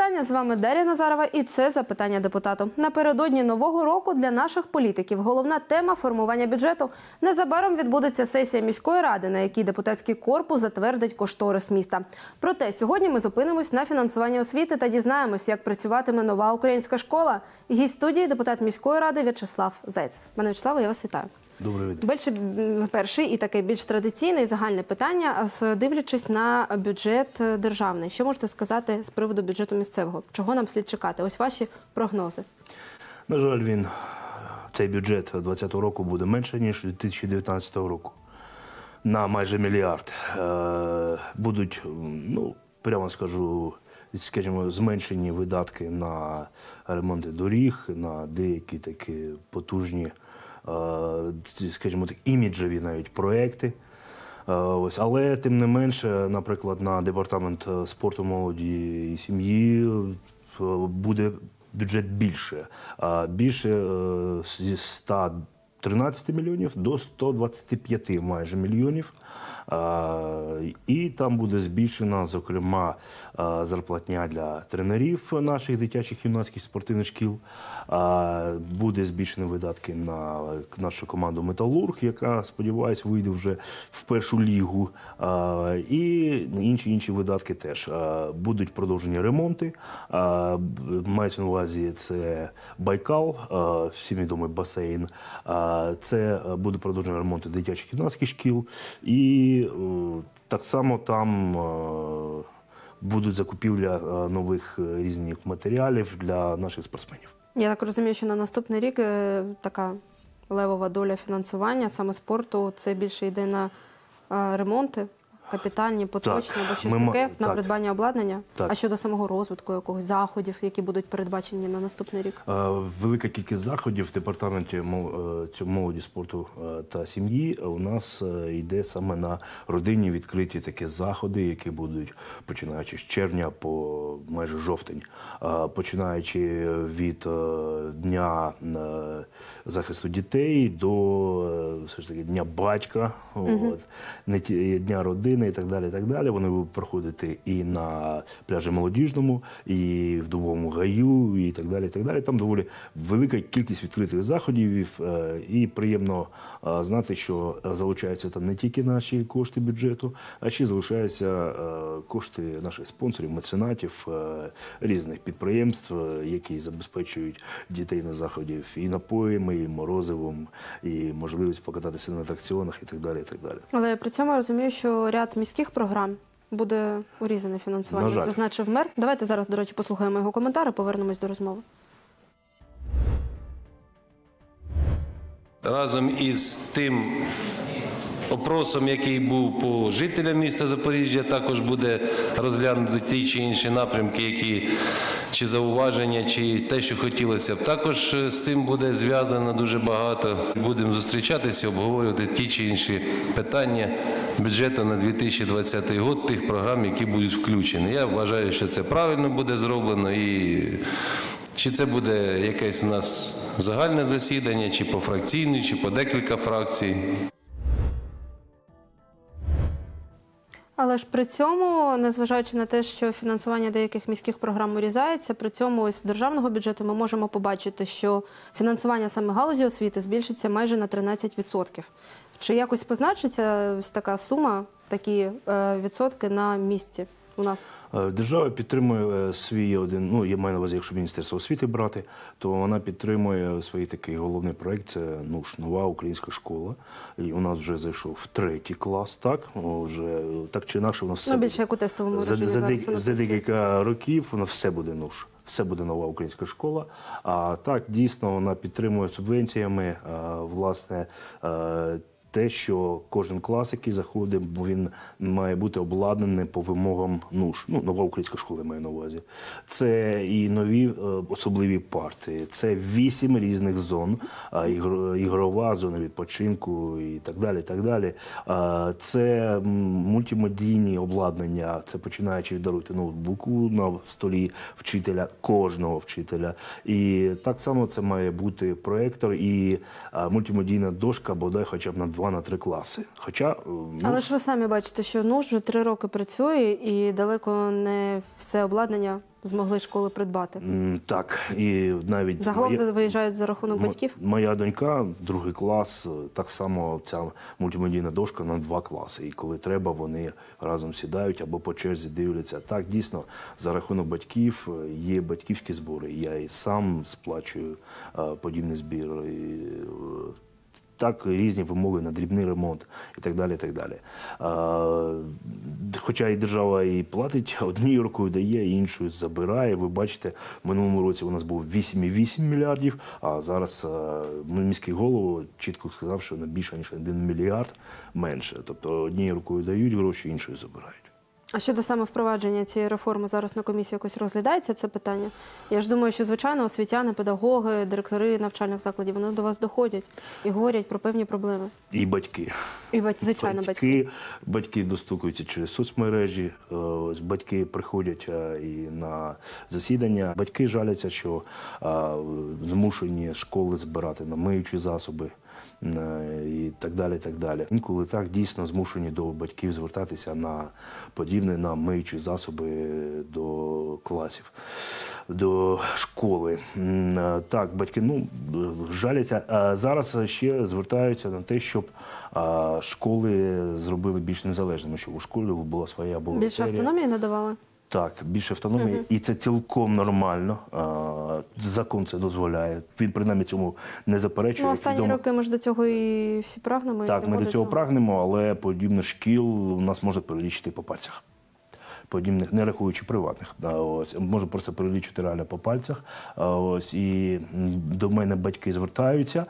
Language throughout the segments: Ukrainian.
вітання, з вами Дар'я Назарова і це «Запитання депутату». Напередодні Нового року для наших політиків головна тема – формування бюджету. Незабаром відбудеться сесія міської ради, на якій депутатський корпус затвердить кошторис міста. Проте сьогодні ми зупинимось на фінансуванні освіти та дізнаємось, як працюватиме нова українська школа. Гість студії – депутат міської ради В'ячеслав Зайцев. Пане В'ячеславе, я вас вітаю. Добрий день. Перший і таке більш традиційне і загальне питання, дивлячись на бюджет державний. Що можете сказати з приводу бюджету місцевого? Чого нам слід чекати? Ось ваші прогнози. На жаль, цей бюджет 2020 року буде менше, ніж 2019 року. На майже мільярд. Будуть, прямо скажімо, зменшені видатки на ремонти доріг, на деякі такі потужні, скажімо так, іміджеві навіть проекти. Але, тим не менше, наприклад, на департамент спорту, молоді і сім'ї буде бюджет більше. Більше зі 113 мільйонів до 125 майже мільйонів. І там буде збільшена, зокрема, зарплатня для тренерів наших дитячих юнацьких спортивних шкіл. Буде збільшені видатки на нашу команду «Металург», яка, сподіваюся, вийде вже в першу лігу. І інші видатки теж. Будуть продовжені ремонти. Мається на увазі це Байкал, всім відомий басейн. Це буде продовжені ремонти дитячих юнацьких шкіл. І так само там будуть закупівля нових різних матеріалів для наших спортсменів. Я так розумію, що на наступний рік така левова доля фінансування саме спорту, це більше йде на ремонти, капітальні, поточні або щось таке, на придбання обладнання? Так. А щодо самого розвитку, якогось заходів, які будуть передбачені на наступний рік? Велика кількість заходів в департаменті молоді, спорту та сім'ї у нас йде саме на родинні відкриті такі заходи, які будуть починаючи з червня по майже жовтень, починаючи від Дня захисту дітей до все ж таки Дня батька, Дня родини. І так далі, і так далі. Вони будуть проходити і на пляжі Молодіжному, і в Дубовому гаю, і так далі, і так далі. Там доволі велика кількість відкритих заходів, і приємно знати, що залучаються там не тільки наші кошти бюджету, а ще залишаються кошти наших спонсорів, меценатів, різних підприємств, які забезпечують дітей на заходів і напоями, і морозивом, і можливість покататися на атракціонах, і так далі, і так далі. Але при цьому я розумію, що ряд міських програм буде урізане фінансування, як зазначив мер. Давайте зараз, до речі, послухаємо його коментар і повернемось до розмови. Разом із тим опросом, який був по жителям міста Запоріжжя, також буде розглянути ті чи інші напрямки, які чи зауваження, чи те, що хотілося б. Також з цим буде зв'язано дуже багато. Будемо зустрічатися, обговорювати ті чи інші питання бюджету на 2020 рік, тих програм, які будуть включені. Я вважаю, що це правильно буде зроблено. І чи це буде якесь у нас загальне засідання, чи пофракційне, чи по декілька фракцій. Але ж при цьому, незважаючи на те, що фінансування деяких міських програм урізається, при цьому ось з державного бюджету ми можемо побачити, що фінансування саме галузі освіти збільшиться майже на 13%. Чи якось позначиться ось така сума, такі відсотки на місці у нас? Держава підтримує свій я маю на увазі, якщо Міністерство освіти брати, то вона підтримує свій такий головний проєкт, це нова українська школа. І у нас вже зайшов в 3-й клас, так? Вже так чи інакше воно все. Більше як у тестовому режимі За декілька років воно все буде все буде нова українська школа. А так, дійсно, вона підтримує субвенціями, власне, те, що кожен клас, який заходить, він має бути обладнаний по вимогам НУШ. Нова українська школа, маю на увазі. Це і нові особливі парти, це 8 різних зон, ігрова, зона відпочинку і так далі, так далі. Це мультимедійні обладнання, це починаючи від даруйте ноутбуку на столі вчителя, кожного вчителя. І так само це має бути проєктор і мультимедійна дошка, бодай хоча б на 2-3 класи. Але ж ви самі бачите, що НУШ вже 3 роки працює і далеко не все обладнання змогли школи придбати? Так, і навіть Загалом виїжджають за рахунок батьків? Моя донька, 2 клас, так само ця мультимедійна дошка на 2 класи. І коли треба, вони разом сідають або по черзі дивляться. Так, дійсно, за рахунок батьків є батьківські збори. Я і сам сплачую подібний збір. І, так, різні вимоги на дрібний ремонт і так далі, і так далі. Хоча і держава і платить, однією рукою дає, іншою забирає. Ви бачите, в минулому році у нас було 8,8 мільярдів, а зараз міський голова чітко сказав, що на більше, ніж 1 мільярд менше. Тобто однією рукою дають гроші, іншою забирають. А щодо саме впровадження цієї реформи зараз на комісії якось розглядається це питання? Я ж думаю, що, звичайно, освітяни, педагоги, директори навчальних закладів, вони до вас доходять і говорять про певні проблеми. І батьки. І, звичайно, батьки. Батьки достукуються через соцмережі, батьки приходять і на засідання. Батьки жаляться, що змушені школи збирати на миючі засоби і так далі, і так далі. Інколи так дійсно змушені до батьків звертатися на подібне, на миючі засоби до класів, до школи. Так, батьки жаляться. Зараз ще звертаються на те, щоб школи зробили більш незалежними, щоб у школі була своя бухгалтерія. Більше автономії надавали? Так, більше автономії. І це цілком нормально. Закон це дозволяє. Він, принаймні, цьому не заперечує. Ну, останні роки ми ж до цього і всі прагнемо. Так, ми до цього прагнемо, але подібних шкіл у нас можна перелічити по пальцях. Подібних, не рахуючи приватних. Можу просто перелічити реально по пальцях. І до мене батьки звертаються.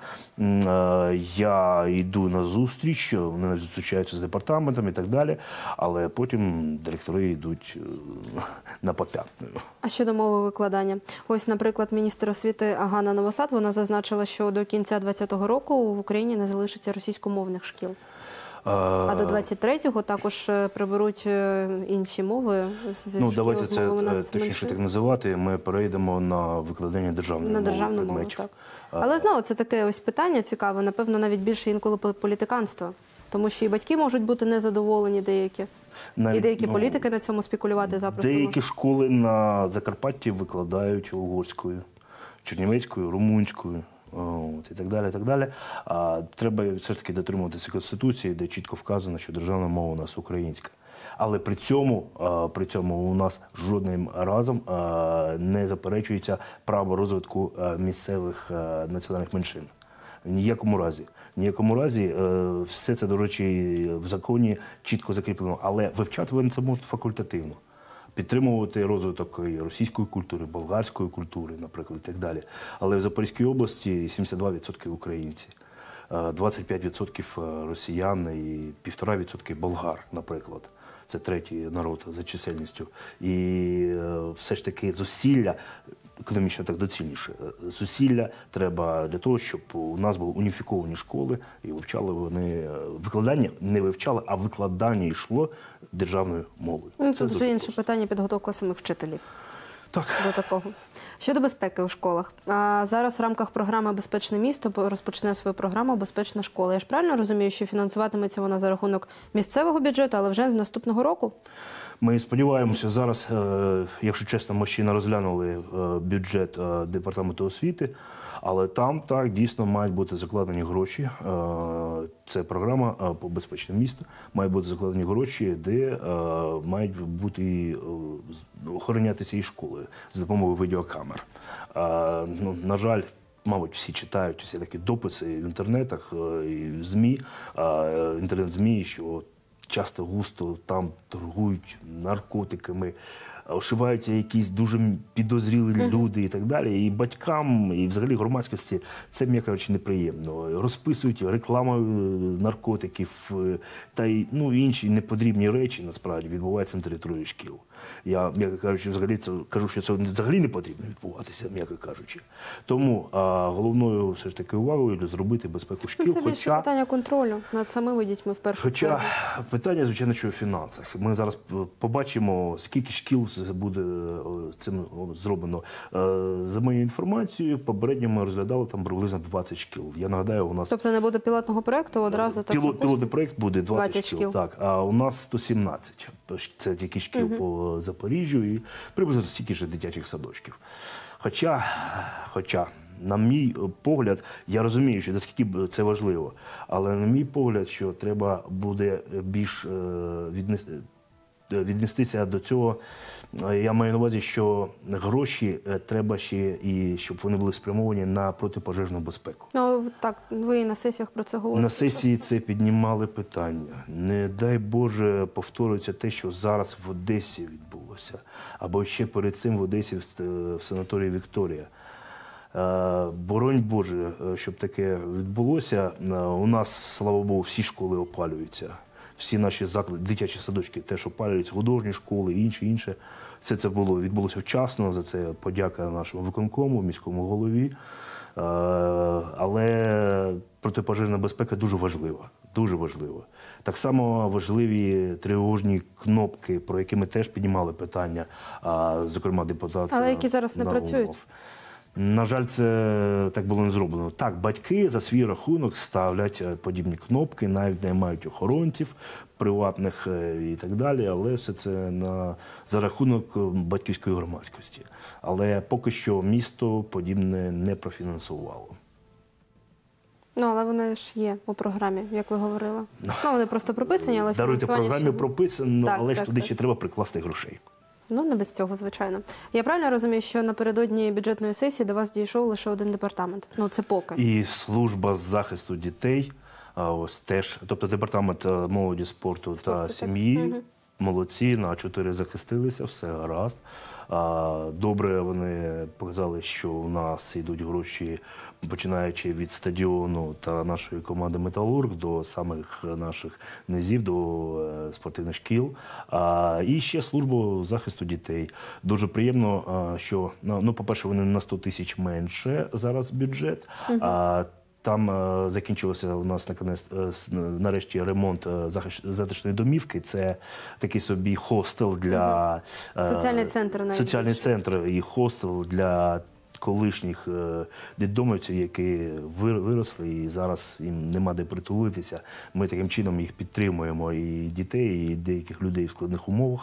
Я йду на зустріч, вони зустрічаються з департаментом і так далі, але потім директори йдуть на попятную. А щодо мови викладання? Ось, наприклад, міністр освіти Ганна Новосад, вона зазначила, що до кінця 2020 року в Україні не залишиться російськомовних шкіл. А до 23-го також приберуть інші мови з шкіл давайте з мовами це точніше так називати. Ми перейдемо на викладання державної мови. На державну мову, предметів. так. Але знову це таке ось питання цікаве, напевно, навіть більше інколи політиканства. Тому що і батьки можуть бути незадоволені деякі. І деякі політики на цьому спекулювати запросто Деякі можуть. школи на Закарпатті викладають угорською, чернівецькою, румунською. І так далі, і так далі. Треба все ж таки дотримуватися Конституції, де чітко вказано, що державна мова у нас українська. Але при цьому у нас жодним разом не заперечується право розвитку місцевих національних меншин. В ніякому разі. В ніякому разі все це, до речі, в законі чітко закріплено. Але вивчати вони це можуть факультативно. Підтримувати розвиток і російської культури, болгарської культури, наприклад, і так далі. Але в Запорізькій області 72% українці, 25% росіян і 1,5% болгар, наприклад. Це третій народ за чисельністю. І все ж таки зусилля, економічно так доцільніше, зусилля треба для того, щоб у нас були уніфіковані школи і вивчали вони, викладання не вивчали, а викладання йшло державною мовою. Тут вже інше питання підготовка самих вчителів. Так. До такого. Щодо безпеки у школах. Зараз в рамках програми «Безпечне місто» розпочне свою програму «Безпечна школа». Я ж правильно розумію, що фінансуватиметься вона за рахунок місцевого бюджету, але вже з наступного року? Ми сподіваємося, зараз, якщо чесно, ми ще не розглянули бюджет Департаменту освіти, але там так дійсно мають бути закладені гроші. Це програма по «Безпечне місто». Мають бути закладені гроші, де мають бути охоронятися і школи за допомогою відеокамер. На жаль, мабуть, всі читають всі такі дописи в інтернетах, і в ЗМІ, інтернет-ЗМІ, що часто густо там торгують наркотиками, ошиваються якісь дуже підозрілі люди і так далі. І батькам, і взагалі громадськості це, м'яко кажучи, неприємно. Розписують рекламу наркотиків та інші непотрібні речі, насправді, відбуваються на території шкіл. Я, м'яко кажучи, взагалі кажу, що це взагалі не потрібно відбуватися, м'яко кажучи. Тому головною все ж таки увагою зробити безпеку шкіл. Це більше питання контролю над самими дітьми в першу чергу. Хоча питання, звичайно, що в фінансах. Ми зараз побачимо, скільки шкіл це буде з цим зроблено. За моєю інформацією, попередньо ми розглядали там приблизно 20 шкіл. Я нагадаю, у нас Тобто не буде пілотного проєкту одразу? так пілотний проєкт буде 20 20 шкіл. шкіл. Так, а у нас 117. Це тільки шкіл по Запоріжжю і приблизно стільки ж дитячих садочків. Хоча, на мій погляд, я розумію, що наскільки це важливо, але на мій погляд, що треба буде більш віднестися до цього. Я маю на увазі, що гроші треба ще і щоб вони були спрямовані на протипожежну безпеку. Ну, так, ви і на сесіях про це говорите. На сесії це піднімали питання. Не дай Боже повторюється те, що зараз в Одесі відбулося. Або ще перед цим в Одесі в санаторії «Вікторія». Боронь Боже, щоб таке відбулося. У нас, слава Богу, всі школи опалюються. Всі наші заклади, дитячі садочки теж опалюються, художні школи і інше. Все це відбулося вчасно, за це подяка нашому виконкому, міському голові. Але протипожежна безпека дуже важлива. Дуже важлива. Так само важливі тривожні кнопки, про які ми теж піднімали питання, зокрема депутат. Але які зараз не Наумов. працюють? На жаль, це так було не зроблено. Так, батьки за свій рахунок ставлять подібні кнопки, навіть наймають охоронців приватних і так далі, але все це за рахунок батьківської громадськості. Але поки що місто подібне не профінансувало. Ну, але вони ж є у програмі, як ви говорили. Ну, вони просто прописані, але Даруйте, в фінансування програмі ще- прописано, Так, але ж так, туди так. ще треба прикласти грошей. Ну, не без цього, звичайно. Я правильно розумію, що напередодні бюджетної сесії до вас дійшов лише один департамент? Ну, це поки. І служба з захисту дітей, ось теж, тобто департамент молоді, спорту та так. сім'ї, молодці, на 4 захистилися, все гаразд. Добре, вони показали, що у нас йдуть гроші, починаючи від стадіону та нашої команди «Металург» до самих наших низів, до спортивних шкіл. І ще службу захисту дітей. Дуже приємно, що, ну, по-перше, вони на 100 тисяч менше зараз бюджет. Там закінчився у нас нарешті ремонт затишної домівки. Це такий собі хостел для... Соціальний центр навіть Соціальний більше. центр і хостел для колишніх дитдомівців, які виросли і зараз їм нема де притулитися. Ми таким чином їх підтримуємо, і дітей, і деяких людей в складних умовах.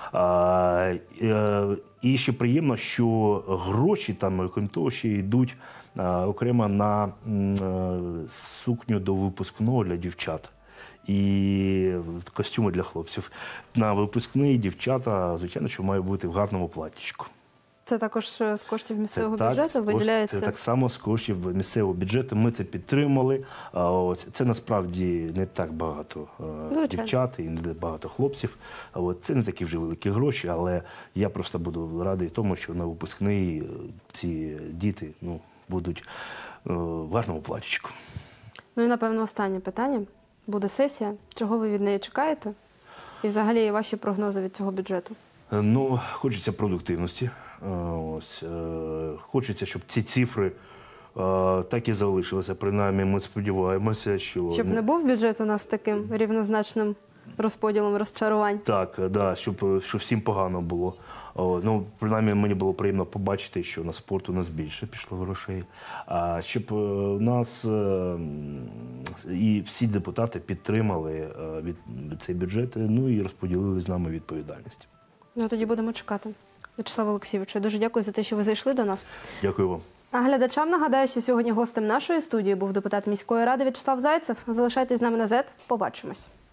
І ще приємно, що гроші там, окрім того, ще йдуть окремо на сукню до випускного для дівчат і костюми для хлопців. На випускний дівчата, звичайно, що мають бути в гарному платтячку. Це також з коштів місцевого Так, бюджету виділяється? Це так само з коштів місцевого бюджету. Ми це підтримали. Це насправді не так багато дівчат і не багато хлопців. Це не такі вже великі гроші, але я просто буду радий тому, що на випускний ці діти будуть в гарному платічку. Ну і, напевно, останнє питання. Буде сесія. Чого ви від неї чекаєте? І взагалі ваші прогнози від цього бюджету? Ну, хочеться продуктивності. Хочеться, щоб ці цифри так і залишилися. Принаймні, ми сподіваємося, що... Щоб не був бюджет у нас таким рівнозначним розподілом розчарувань? Так, да, щоб всім погано було. Ну, принаймні, мені було приємно побачити, що на спорт у нас більше пішло грошей. А щоб у нас і всі депутати підтримали цей бюджет, ну і розподілили з нами відповідальність. Ну, тоді будемо чекати. В'ячеславе Олексійовичу, дуже дякую за те, що ви зайшли до нас. Дякую вам. А глядачам нагадаю, що сьогодні гостем нашої студії був депутат міської ради В'ячеслав Зайцев. Залишайтесь з нами на ЗЕТ. Побачимось.